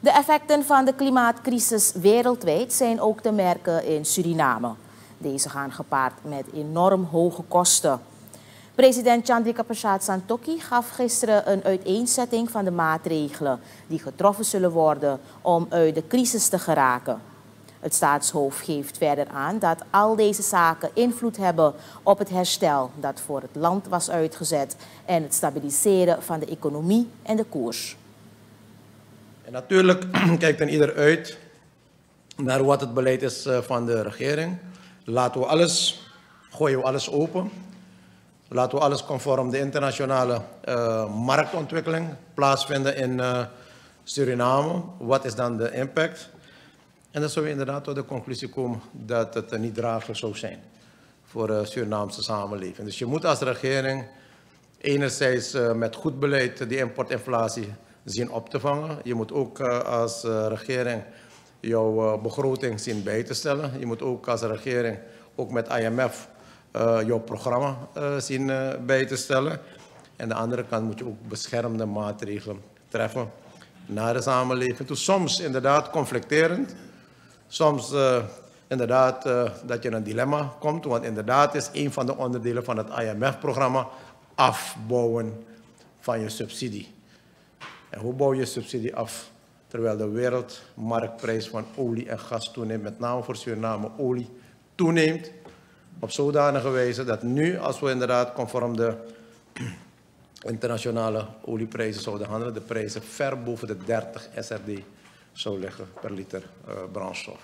De effecten van de klimaatcrisis wereldwijd zijn ook te merken in Suriname. Deze gaan gepaard met enorm hoge kosten. President Chandrika Persat Santokhi gaf gisteren een uiteenzetting van de maatregelen die getroffen zullen worden om uit de crisis te geraken. Het staatshoofd geeft verder aan dat al deze zaken invloed hebben op het herstel dat voor het land was uitgezet en het stabiliseren van de economie en de koers. En natuurlijk kijkt dan ieder uit naar wat het beleid is van de regering. Gooien we alles open. Laten we alles conform de internationale marktontwikkeling plaatsvinden in Suriname. Wat is dan de impact? En dan zullen we inderdaad tot de conclusie komen dat het niet draaglijk zou zijn voor de Surinaamse samenleving. Dus je moet als regering enerzijds met goed beleid die importinflatie zien op te vangen. Je moet ook als regering jouw begroting zien bij te stellen. Je moet ook als regering ook met IMF jouw programma zien bij te stellen. En aan de andere kant moet je ook beschermende maatregelen treffen naar de samenleving toe. Soms inderdaad conflicterend. Soms inderdaad dat je in een dilemma komt. Want inderdaad is een van de onderdelen van het IMF-programma afbouwen van je subsidie. En hoe bouw je subsidie af? Terwijl de wereldmarktprijs van olie en gas toeneemt, met name voor Suriname olie toeneemt. Op zodanige wijze dat nu, als we inderdaad conform de internationale olieprijzen zouden handelen, de prijzen ver boven de 30 SRD zou liggen per liter brandstof.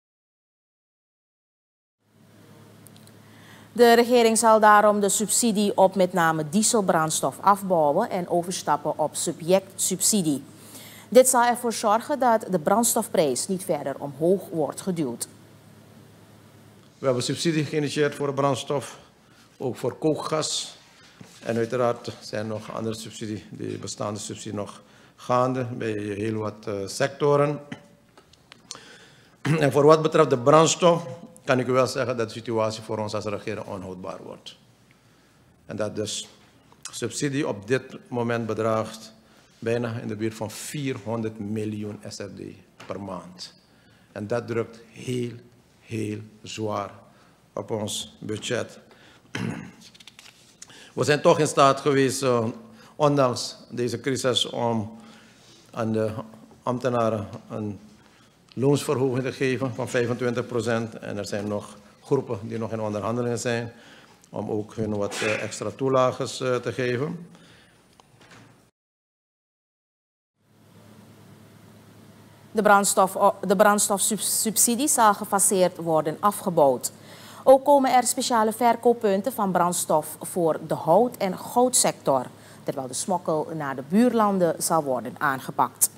De regering zal daarom de subsidie op met name dieselbrandstof afbouwen en overstappen op subjectsubsidie. Dit zal ervoor zorgen dat de brandstofprijs niet verder omhoog wordt geduwd. We hebben subsidie geïnitieerd voor de brandstof, ook voor kookgas. En uiteraard zijn nog andere subsidie, die bestaande subsidie nog gaande bij heel wat sectoren. En voor wat betreft de brandstof kan ik u wel zeggen dat de situatie voor ons als regering onhoudbaar wordt. En dat dus subsidie op dit moment bedraagt bijna in de buurt van 400 miljoen SRD per maand. En dat drukt heel zwaar op ons budget. We zijn toch in staat geweest, ondanks deze crisis, om aan de ambtenaren een loonsverhoging te geven van 25%. En er zijn nog groepen die nog in onderhandelingen zijn om ook hun wat extra toelages te geven. De brandstofsubsidie zal gefaseerd worden afgebouwd. Ook komen er speciale verkooppunten van brandstof voor de hout- en goudsector, terwijl de smokkel naar de buurlanden zal worden aangepakt.